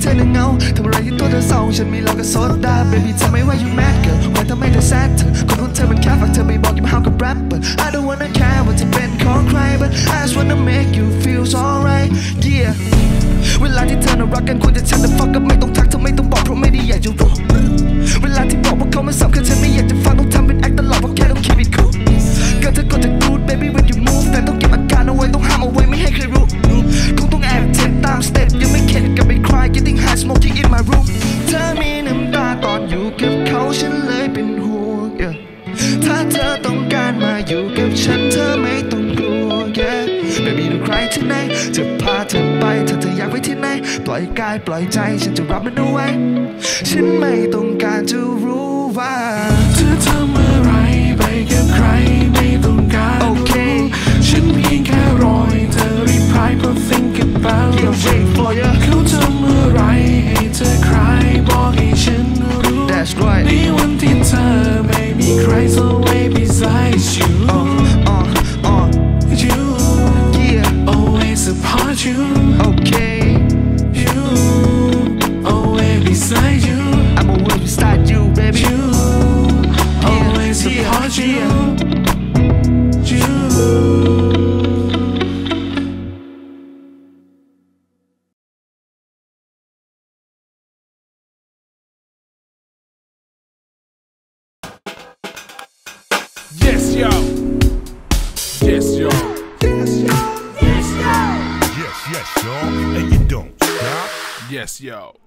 ธอน่ะเหงาทำอะไรที่ตัวเธอเศร้าฉันมีเหล้ากับโซดา baby tell me why you mad girl ว่าทำไมเธอ sad เธอคนของเธอมันแค่ฝากเธอไปบอกอย่ามาห้าวกับ rapper I don't wanna care ว่าจะเป็นของใคร but I just wanna make you feel alright yeah เวลาที่เธอน่ารักกันควรจะชัดแต่ fuck up ไม่ต้องทักเธอไม่ต้องบอกเพราะไม่ได้อยากจะรู้เวลาที่บอกว่าเขาไม่สำคัญฉันไม่อยากจะฟังต้องทำเป็น act ตลอดเพราะแค่ต้อง keep it cool ก็เธอก็จะ good baby when you move แต่ต้องเก็บอาการเอาไว้ต้องห้ามเอาไว้ไม่ให้ใครรู้คงต้องแอบเจ็บตามสเต็ปยังไม่เข็ดกับไป cry getting high smoking in my room เธอมีน้ำตาตอนอยู่กับเขาฉันเลยเป็นห่วง yeah ถ้าเธอต้องการมาอยู่กับฉันเธอไม่ต้องกลัว yeah baby ดูใครที่ไหนจะพาเธอไปถ้าเธออยากไปที่ไหนปล่อยกายปล่อยใจฉันจะรับมันเอาไว้ฉันไม่ต้องการจะรู้ว่าเธอทำอะไรไปกับใครไม่ต้องการรู้ฉันเพียงแค่รอให้เธอ reply เพราะ think about you เขาทำอะไรให้เธอใครบอกให้ฉันรู้ในวันที่เธอไม่มีใคร so way besides you you always support you okay you always beside you I'm always beside you baby you always support you you Yes, yo. Yes, yo. Yes, yo. Yes, yo. Yes, yes, yo. And you don't stop. Yes, yo.